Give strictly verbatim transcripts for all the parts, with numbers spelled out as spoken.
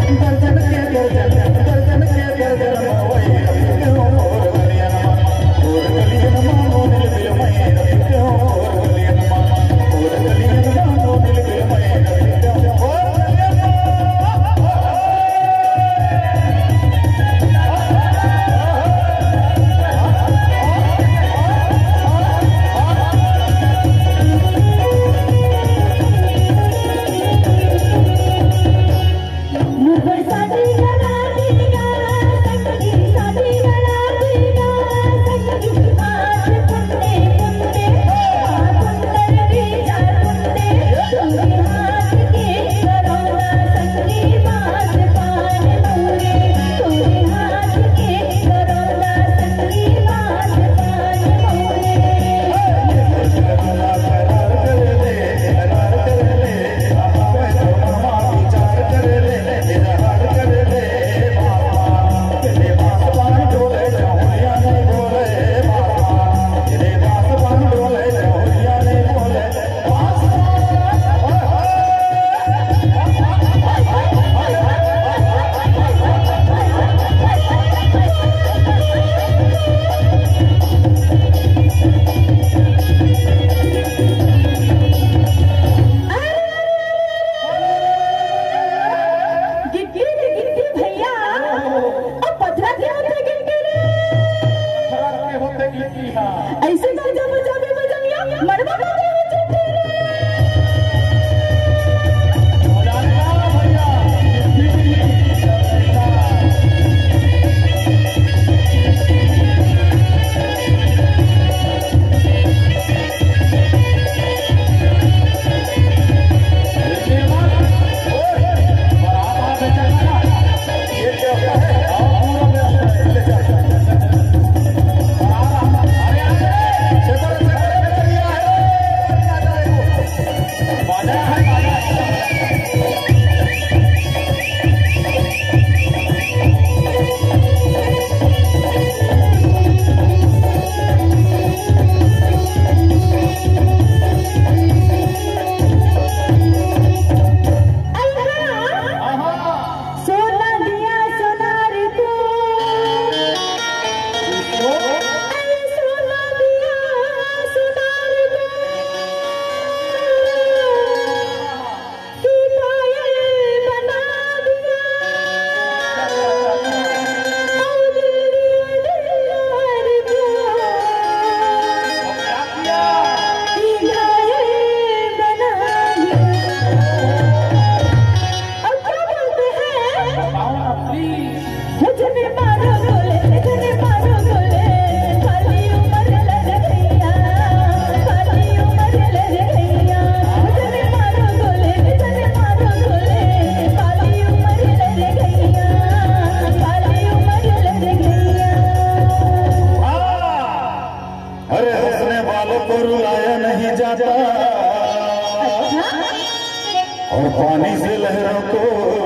और पानी से लहरों को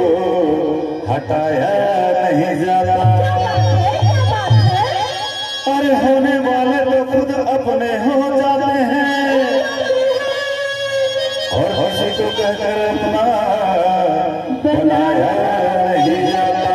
हटाया नहीं जाता। अरे होने वाले तो खुद अपने हो जाते हैं और किसी को कहकर अपना बनाया नहीं जाता।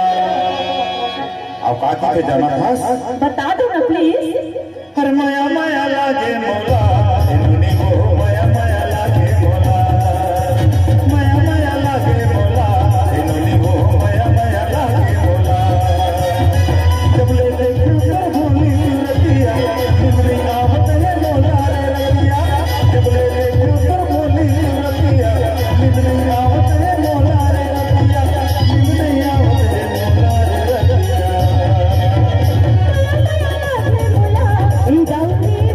अब काकी पे जाना था, बता दो ना प्लीज। हर माया माया लागे मोला, वो माया माया लागे मोला, माया माया लागे मोला, वो माया माया लागे मोला। जब ले देखूं तो भूली रतिया, निमरी आवत है मोला रे रतिया। जब ले देखूं तो भूली रतिया, निमरी आवत है मोला रे रतिया, निमरी आवत है मोला रे रतिया।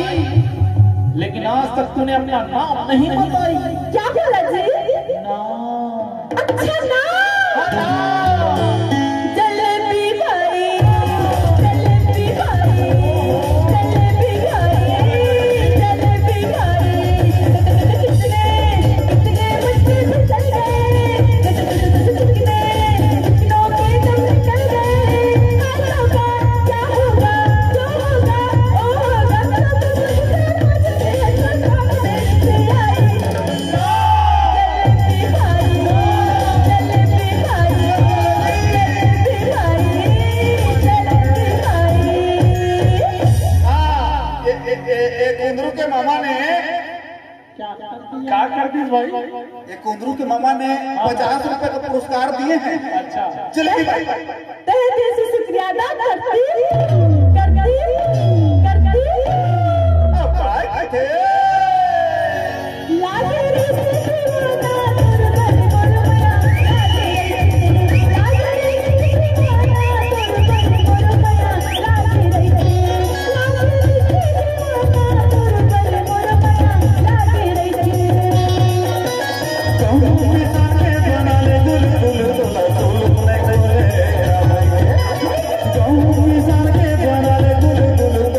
लेकिन आज तक तूने अपना नाम नहीं बताई। क्या बोला जी? नाम। अच्छा नाम। नाम। जलेबी भाई, जलेबी भाई, जलेबी भाई, जलेबी भाई। कितने कितने मुझसे फिसल गए, कितने कितनों के दम निकल गए। आज होगा क्या होगा, जो होगा वो होगा। मुझसे हंसना से आई। जलेबी भाई, जलेबी भाई, जलेबी भाई, जलेबी भाई। हाँ, ए, ए, ए, ए, कुंदरू के मामा ने क्या कर दी भाई? ये कुंदरू के मामा ने पचास रुपए का पुरस्कार दिए हैं। अच्छा, चलिए भाई तहे दिल से शुक्रिया अदा करती करती करती। अब भाई थे लागे रे सिमरना तोर पर मोर मया, लागे रे सिमरना तोर पर मोर मया, लागे रे लागे रे सिमरना तोर पर मोर मया, लागे रे। कहूँ किसान के बना ले दुल दुल दुला दुल दुले दुले कहूँ किसान के बना ले दुल दुल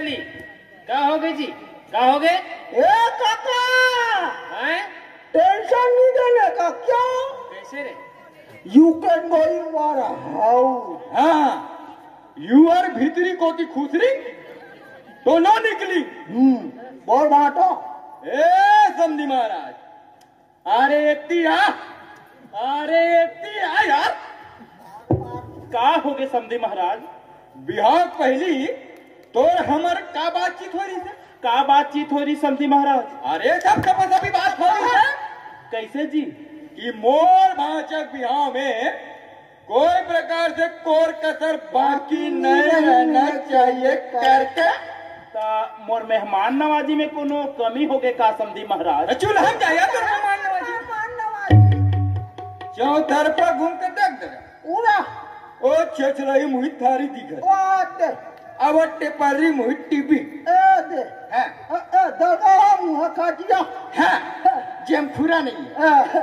निकली। क्या हो गई जी, क्या हो गए? ए काका, हैं? टेंशन नहीं देने का क्या? कैसे रे? You can go in your house. हाँ, यू आर भीतरी को की खुसरी तो ना निकली। हम्म, बोल बाटो। ए समझी महाराज, अरे इतनी आ, अरे इतनी आ यार। का हो गए समधी महाराज? बिहार पहली तो हमर का बातचीत हो रही है? का बातचीत हो रही समधी महाराज? अरे सब तपस अभी बात हो रही है कैसे जी? कि मोर भाचक बिहार में कोई प्रकार से कोर कसर बाकी नहीं रहना चाहिए करके ता मोर मेहमान नवाजी में कोनो कमी हो गए का समधी महाराज? चूल हम जाया तो मेहमान नवाजी चौतरफा घूम कर देख दे उड़ा ओ छछलाई मुहित थारी दिखत ओ दे अब टेपरी मुहित टीपी ए दे है ए ए दगा मुंह काटिया है जेम खुरा नहीं है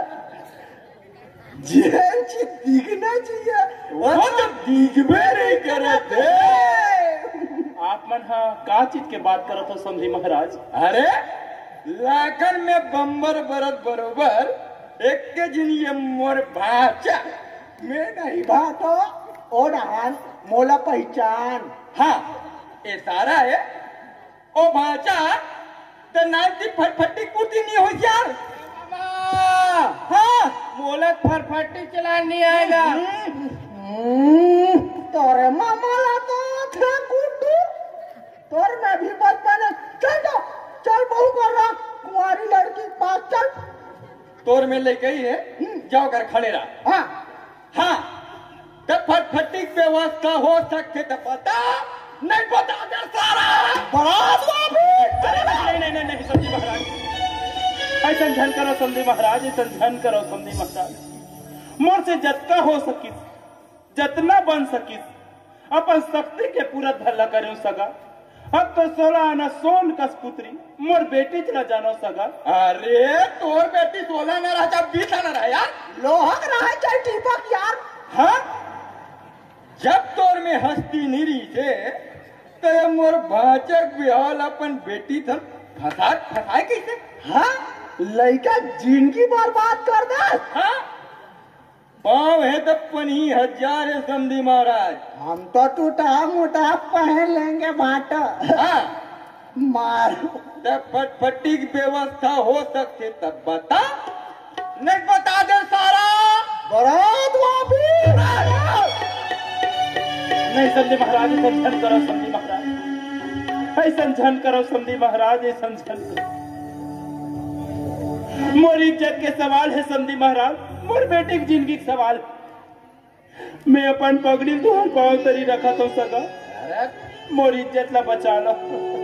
जेन ची दिखना चाहिए वो तो दिखबे नहीं करते। आप मन हाँ का चीज के बात करत हो समधी महाराज? अरे लाखन में बम्बर बरत बरोबर एक के जिन ये मोर भाचा मैं नहीं बातो ओ डान मोला पहचान। हाँ ये सारा है ओ भाचा तो नाची फटफटी कुटी नहीं हो यार। हाँ मोलक फरफटी चला नहीं आएगा। हम्म, तोरे मामाला तो थे गुड्डू तोर में भी बचपन चल तो चल बहू कर रहा कुंवारी लड़की के पास चल। तोर में ले गई है जाओ कर खड़े रहा। हाँ हाँ तो फटफटी की व्यवस्था हो सकते तो पता नहीं बता दे सारा बरात वापस। अरे नहीं नहीं नहीं नहीं समधी महाराज, ऐसा झन करो समधी महाराज, ऐसा झन करो समधी महाराज। मोर से जतना हो सकिस, जतना बन सकिस अपन शक्ति के पूरा भला करो सगा। अब तो सोलह आना सोन कस पुत्री मोर बेटी चला जानो सगा। अरे तोर बेटी सोलह न रहा जब बीस न रहा यार। लोहक रहा चाहे टीपक यार। हाँ जब तोर में हस्ती निरी थे तो ये मोर भाचक बिहाल अपन बेटी थर फसा फसाए कैसे? हाँ लड़का जिंदगी बर्बाद कर दे। हाँ पाँव है तो पनी हजार है समधी महाराज। हम तो टूटा मोटा पहन लेंगे बाटा। हाँ मार तब फटफटी की व्यवस्था हो सकते तब बता नहीं बता दे सारा बरात वापस। नहीं समधी महाराज, ऐसा झन करो समधी महाराज, ऐसा झन करो समधी महाराज, ऐसा झन करो। मोर इज्जत के सवाल है समधी महाराज, मोर बेटे की जिंदगी के सवाल। मैं अपन पगड़ी तुहर पाँव तरी रखा तो सका, मोर इज्जत ला बचा लो।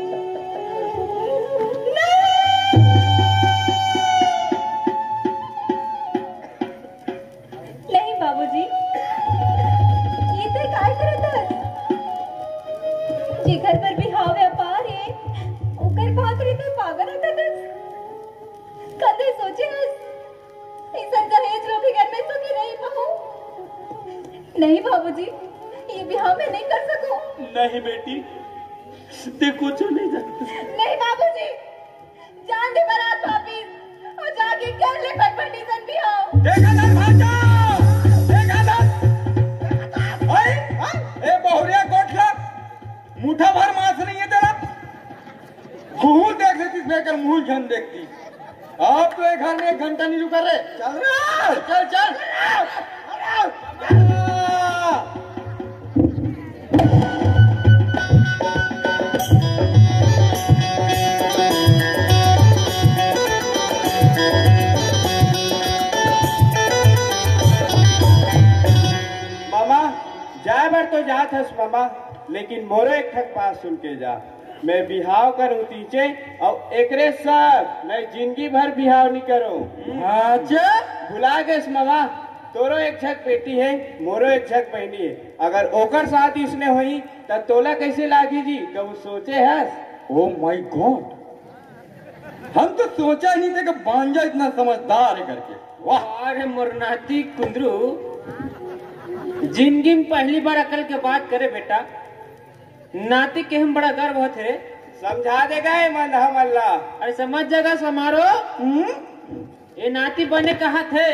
नहीं बाबूजी, ये तो काय करत हस? जे घर पर भी हा व्यापार है, ओकर भाकरी तो पागल होता हस। कदे सोचे हस, ऐसा दहेज लोग के घर में तो की नहीं पाऊं। नहीं बाबूजी, ये बिहाव में नहीं कर सकूं। नहीं बेटी, ते कुछ नहीं जानती। नहीं बाबूजी, जान दे बारात वापिस और जाके कर ले फटफटी सन बिहाव। देखा ना भाचा, देखा ना ओए ए बहुरिया कोठला मुठा भर मांस नहीं है तेरा। मुंह देख लेती बेकर मुंह झन देखती। आप तो एक घर में एक घंटा नहीं रुका रहे। चल रहा चल चल मामा जाए बार तो जात हस मामा, लेकिन मोरो एक ठक बात सुन के जा। मैं बिहाव करूं तीचे और एकरे साथ मैं जिंदगी भर बिहाव नहीं करूं। अच्छा भुला गए मामा, तोरो एक छक बेटी है, मोरो एक छक बहनी है। अगर ओकर साथ इसने हुई तब तोला कैसे लागी जी? कब सोचे हस? ओ माय गॉड, हम तो सोचा ही नहीं था कि बांजा इतना समझदार है करके। वाह अरे मुरनाती कुंदरू, जिंदगी में पहली बार अकल के बात करे बेटा। नाती के हम बड़ा गर्व होते रे। समझा देगा ये मन हम अल्लाह। अरे समझ जाएगा समारो। ये नाती बने कहा थे,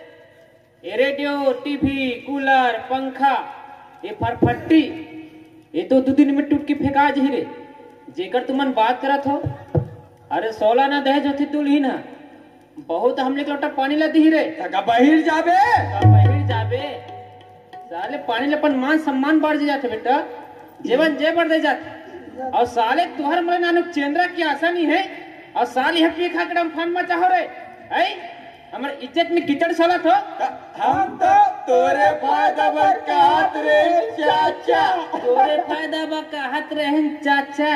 ये रेडियो, टीवी, कूलर, पंखा, ये फरफट्टी, ये तो दो दिन में टूट के फेंका जी रे। जेकर तुमन बात करत हो, अरे सोलह ना दहेज होती दुल्ही ना, बहुत हमने एक लोटा पानी ला दी रे। बहिर जाबे बहिर जाबे साले पानी लपन मान सम्मान बढ़ जाते बेटा, जीवन जे बढ़ दे जाते। और साले तुहर मरे नानुक चेंद्रा की आशा नहीं है, और साली हपी खा के फान मचा हो रे। ऐ हमारे इज्जत में कीचड़ सालत हो। हम तो तोरे फायदा बकात रे चाचा, तोरे फायदा बकात रहे चाचा।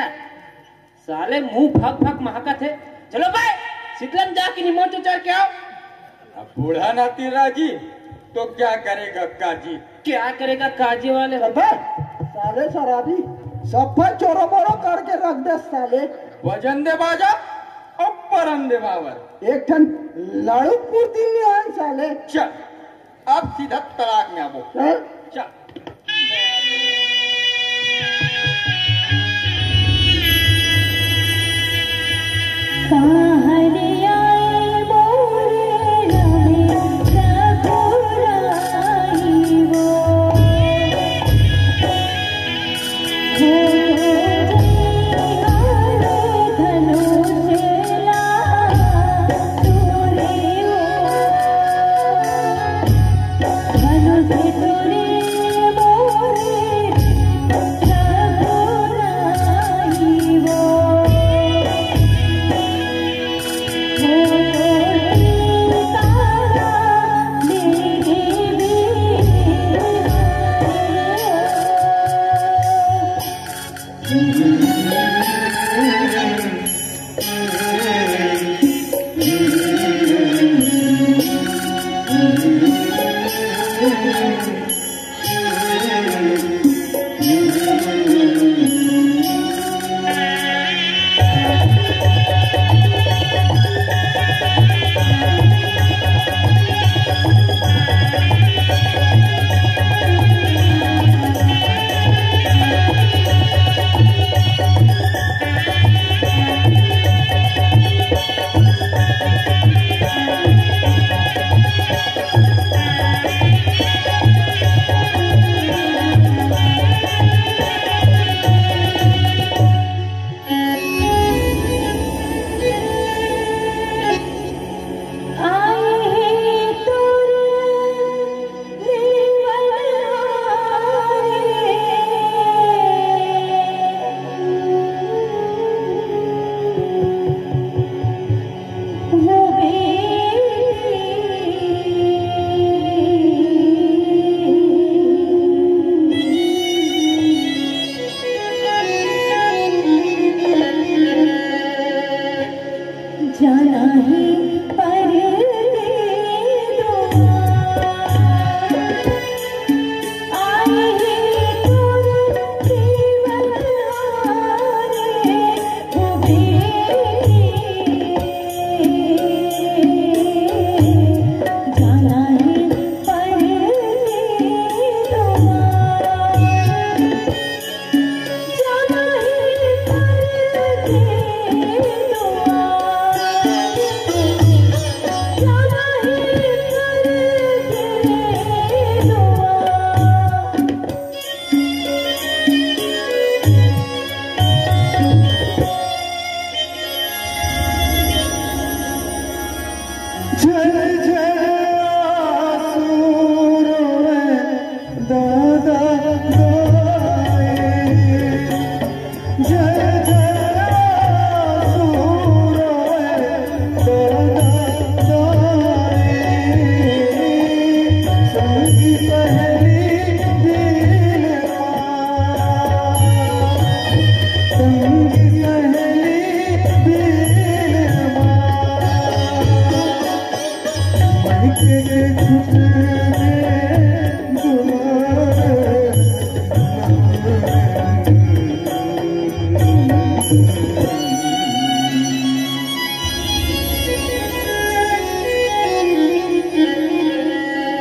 साले मुंह फक फक महकत है। चलो भाई शीतलम जाके निमोच उचार के आओ। अब बूढ़ा नाती राजी तो क्या करेगा काजी? क्या करेगा काजी वाले? साले शराबी सब पर चोरो बोरो करके रख दे साले। वजन दे बाजा और परम दे बावर। एक ठन लाड़ू पूर्ति में आन साले। चल अब सीधा तलाक में आबो। चल चल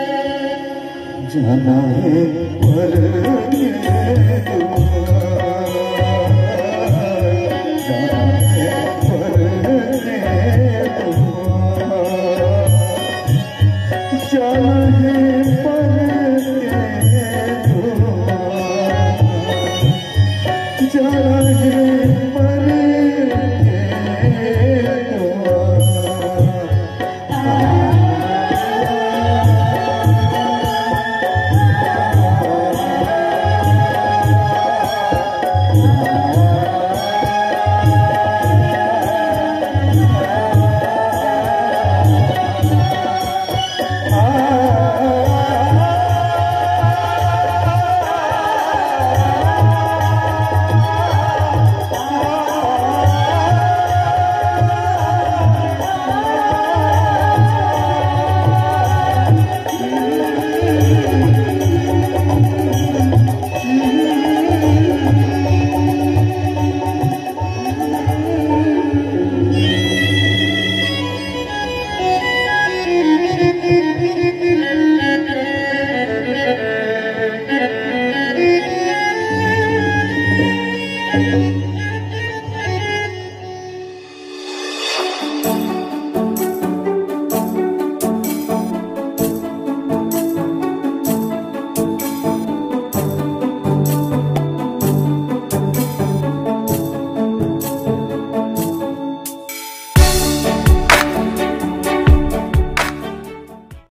जाना है पर चला है